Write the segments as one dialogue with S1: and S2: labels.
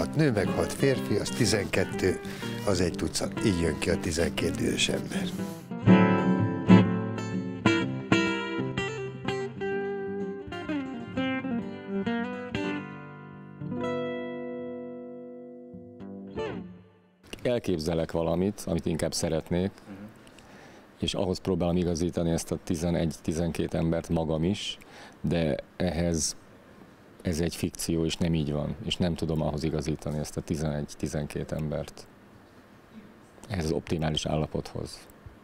S1: 6 nő, meg 6 férfi, az 12, az 1 tucat. Így jön ki a 12 dühös ember.
S2: Elképzelek valamit, amit inkább szeretnék, és ahhoz próbálom igazítani ezt a 11-12 embert magam is, de ehhez ez egy fikció, és nem így van, és nem tudom ahhoz igazítani ezt a 11-12 embert. Ehhez az optimális állapothoz.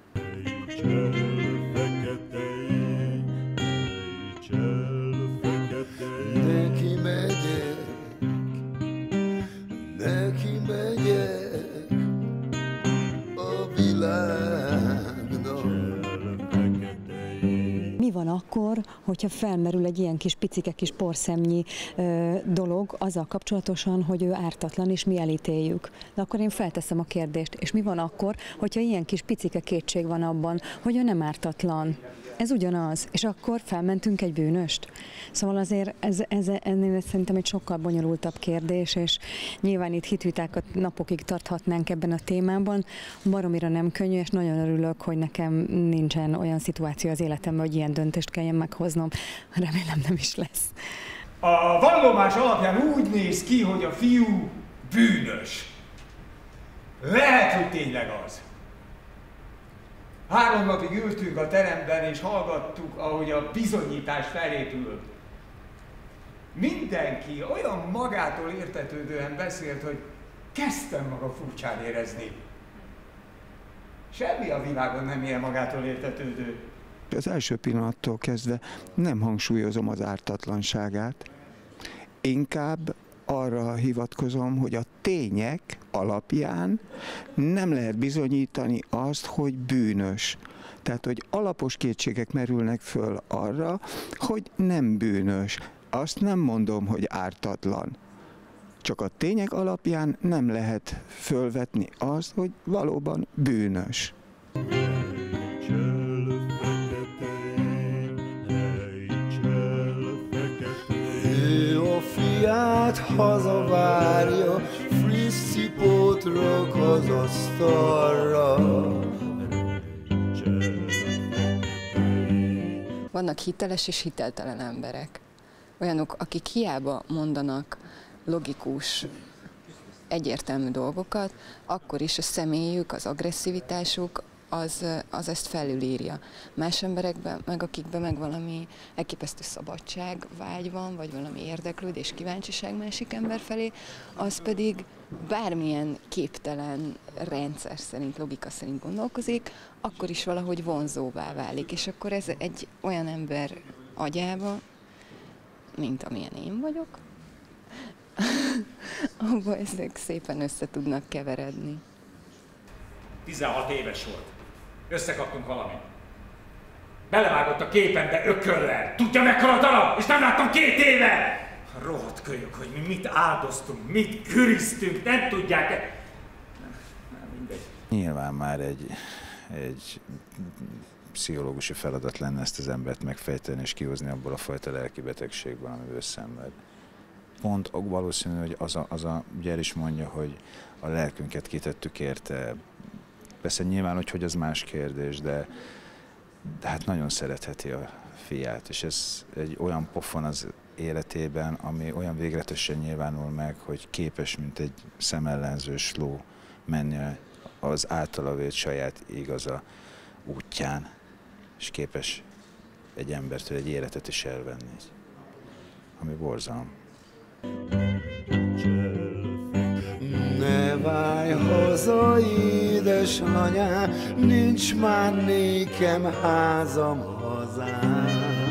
S3: Neki megyek, neki megyek a világnak.
S4: Mi van akkor, hogyha felmerül egy ilyen kis picike kis porszemnyi dolog azzal kapcsolatosan, hogy ő ártatlan, és mi elítéljük? De akkor én felteszem a kérdést, és mi van akkor, hogyha ilyen kis picike kétség van abban, hogy ő nem ártatlan? Ez ugyanaz, és akkor felmentünk egy bűnöst. Szóval azért ennél szerintem egy sokkal bonyolultabb kérdés, és nyilván itt hitvitákat napokig tarthatnánk ebben a témában. Baromira nem könnyű, és nagyon örülök, hogy nekem nincsen olyan szituáció az életemben, hogy ilyen döntést kelljen meghoznom. Remélem nem is lesz.
S5: A vallomás alapján úgy néz ki, hogy a fiú bűnös. Lehet, hogy tényleg az. 3 napig ültünk a teremben és hallgattuk, ahogy a bizonyítás felépül. Mindenki olyan magától értetődően beszélt, hogy kezdtem magam furcsán érezni. Semmi a világon nem ilyen magától értetődő.
S6: Az első pillanattól kezdve nem hangsúlyozom az ártatlanságát, inkább arra hivatkozom, hogy a tények alapján nem lehet bizonyítani azt, hogy bűnös. Tehát, hogy alapos kétségek merülnek föl arra, hogy nem bűnös. Azt nem mondom, hogy ártatlan. Csak a tények alapján nem lehet fölvetni azt, hogy valóban bűnös.
S3: A fiát hazavárja, friss cipót rak az asztalra.
S7: Vannak hiteles és hiteltelen emberek. Olyanok, akik hiába mondanak logikus, egyértelmű dolgokat, akkor is a személyük, az agresszivitásuk, az ezt felülírja. Más emberekben, meg akikben meg valami elképesztő szabadság, vágy van, vagy valami érdeklődés, kíváncsiság másik ember felé, az pedig bármilyen képtelen rendszer szerint, logika szerint gondolkozik, akkor is valahogy vonzóvá válik. És akkor ez egy olyan ember agyába, mint amilyen én vagyok, abban ezek szépen össze tudnak keveredni.
S5: 16 éves volt. Összekaptunk valamit. Belevágott a képembe ököllel. Tudja mekkora darab? És nem láttam 2 éve! Rohadt kölyök, hogy mi mit áldoztunk, mit küriztünk, nem tudják. Nem, mindegy.
S8: Nyilván már egy pszichológusi feladat lenne ezt az embert megfejteni és kihozni abból a fajta lelki betegségből, amiből szenved. Pont valószínű, hogy ugye el is mondja, hogy a lelkünket kitettük érte. Persze nyilván, hogy az más kérdés, de hát nagyon szeretheti a fiát, és ez egy olyan pofon az életében, ami olyan végletesen nyilvánul meg, hogy képes, mint egy szemellenzős ló menni az általa vélt saját igaza útján, és képes egy embertől egy életet is elvenni, ami borzalom.
S3: Ne várj haza, édesanyám, nincs már nékem házam, hazám.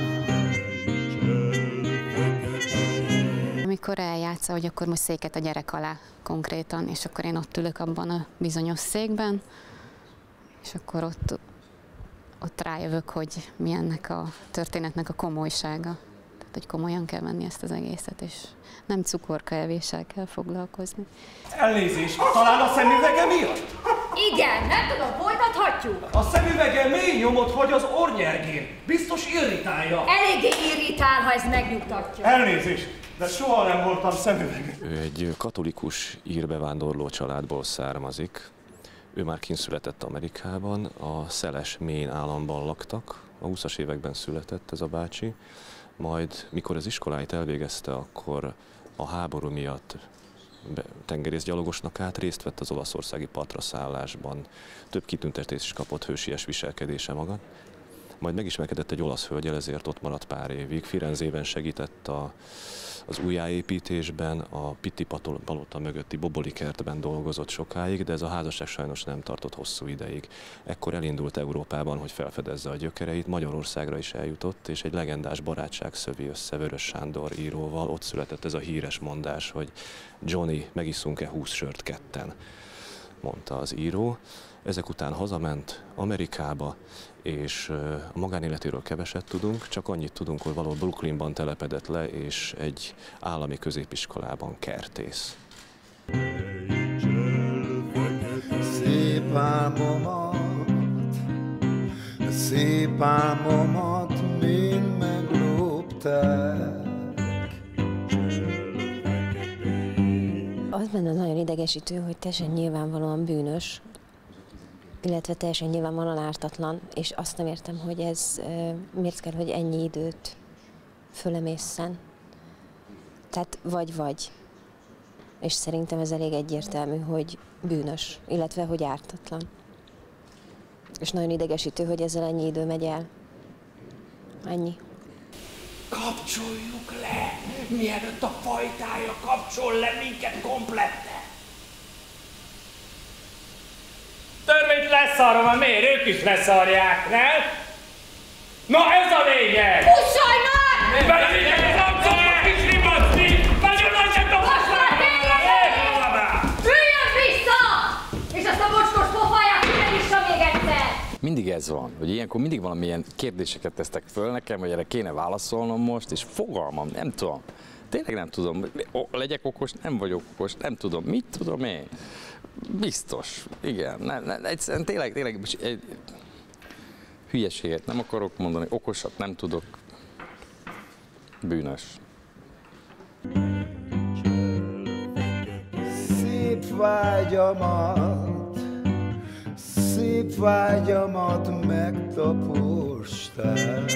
S9: Amikor eljátsza, hogy akkor most széket a gyerek alá konkrétan, és akkor én ott ülök abban a bizonyos székben, és akkor ott rájövök, hogy mi ennek a történetnek a komolysága. Tehát, hogy komolyan kell venni ezt az egészet, és nem cukorkaevéssel kell foglalkozni.
S5: Elnézést, talán a szemüvege miatt?
S10: Igen, nem tudom, folytathatjuk?
S5: A szemüvege mély nyomot hagy az orrnyergén. Biztos irritálja.
S10: Eléggé irritál, ha ez megnyugtatja.
S5: Elnézést,
S11: de soha nem voltam szemüveg.
S12: Ő egy katolikus ír bevándorló családból származik. Ő már kint született Amerikában, a szeles Maine államban laktak. A 20-as években született ez a bácsi. Majd, mikor az iskoláit elvégezte, akkor a háború miatt tengerészgyalogosnak állt, részt vett az olaszországi partraszállásban. Több kitüntetést is kapott hősies viselkedése maga. Majd megismerkedett egy olasz hölgyel, ezért ott maradt pár évig. Firenzében segített az újjáépítésben, a Pitti palota mögötti Boboli kertben dolgozott sokáig, de ez a házasság sajnos nem tartott hosszú ideig. Ekkor elindult Európában, hogy felfedezze a gyökereit, Magyarországra is eljutott, és egy legendás barátság szövi össze Vörös Sándor íróval. Ott született ez a híres mondás, hogy Johnny, megiszunk-e 20 sört ketten, mondta az író. Ezek után hazament Amerikába, és a magánéletéről keveset tudunk, csak annyit tudunk, hogy valahol Brooklynban telepedett le, és egy állami középiskolában kertész.
S3: Szép álmomat mind meglopták.
S13: Az benne nagyon idegesítő, hogy teljesen nyilvánvalóan bűnös, illetve teljesen nyilvánvalóan ártatlan, és azt nem értem, hogy ez miért kell, hogy ennyi időt fölemészen. Tehát vagy. És szerintem ez elég egyértelmű, hogy bűnös, illetve hogy ártatlan. És nagyon idegesítő, hogy ezzel ennyi idő megy el. Ennyi.
S5: Kapcsoljuk le, mielőtt a fajtája kapcsol le minket komplette. Törvényt leszarom, a miért? Ők is leszarják, nem? Na ez a lényeg!
S10: Puszolj már!
S5: Belőlük nem szokott kis ribaszni! Nagyon nagyot a
S10: Üljön vissza! És azt a mocskos pofáját ide vissza még egyszer!
S14: Mindig ez van, hogy ilyenkor mindig valamilyen kérdéseket tesztek föl nekem, hogy erre kéne válaszolnom most, és fogalmam, nem tudom. Tényleg nem tudom. Legyek okos, nem vagyok okos, nem tudom. Mit tudom én? Biztos, igen. Nem, egyszerűen tényleg egy hülyeséget nem akarok mondani, okosat nem tudok. Bűnös.
S3: Szép vágyamat megtaposták.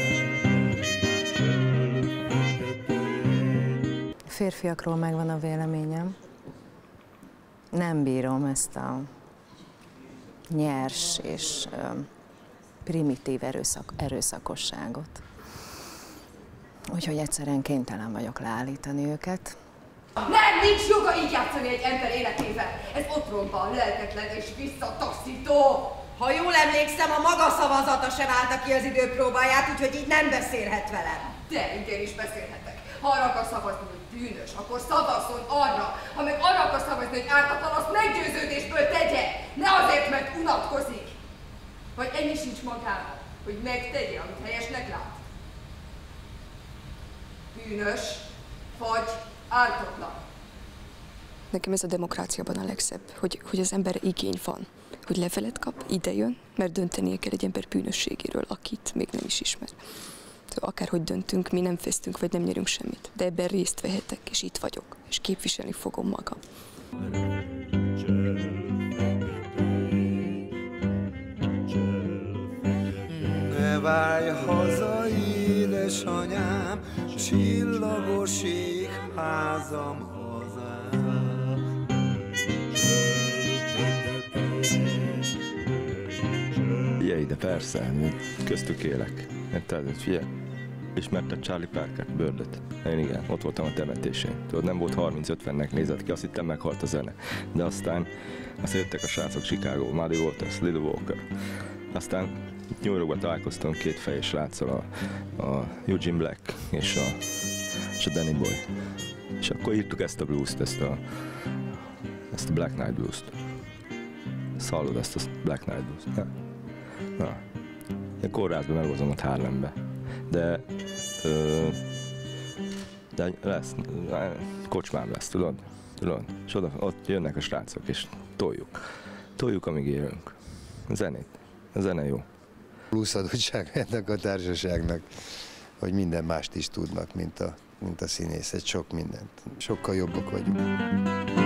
S15: Férfiakról megvan a véleményem. Nem bírom ezt a nyers és primitív erőszakosságot. Úgyhogy egyszerűen kénytelen vagyok leállítani őket.
S10: Nem, nincs joga így játszani egy ember életével. Ez otromban, lelketlen és visszataszító.
S16: Ha jól emlékszem, a maga szavazata sem állta ki az időpróbáját, úgyhogy így nem beszélhet velem.
S10: De igenis beszélhetek. Ha arra akarsz szavazni, hogy bűnös, akkor szavazzon arra. Ha meg arra akarsz szavazni, hogy ártatlan, azt meggyőződésből tegye. Ne azért, mert unatkozik. Vagy ennyi sincs magában, hogy megtegye, amit helyesnek lát. Bűnös, vagy ártatlan.
S17: Nekem ez a demokráciában a legszebb, hogy az ember igény van, hogy levelet kap, idejön, mert döntenie kell egy ember bűnösségéről, akit még nem is ismer. Akárhogy döntünk, mi nem fesztünk, vagy nem nyerünk semmit, de ebben részt vehetek, és itt vagyok, és képviselni fogom magam.
S3: Ne várj haza, édesanyám, csillagos ég, házam, hazám.
S18: Figyelj ide, persze, köztük élek. Figyelj, ismerted Charlie Parkert, Birdet? Én igen, ott voltam a temetésén. Tudod, nem volt 30-50-nek nézett ki, azt hittem meghalt a zene. De aztán jöttek a srácok Chicago, Muddy Waters, Little Walker. Aztán New Yorkban találkoztam két fejes sráccal, a Eugene Black és a Danny Boy. És akkor írtuk ezt a blues-t, ezt a Black Knight Blues-t. Hallod ezt a Black Knight Blues-t? Na. Én kórházban meghozom ott Harlembe. De lesz, kocsmám lesz, tudod? És ott jönnek a srácok, és toljuk, amíg élünk. A zene jó.
S1: Plusz adottság ennek a társaságnak. hogy minden mást is tudnak, mint a színészet, sok mindent. Sokkal jobbak vagyunk.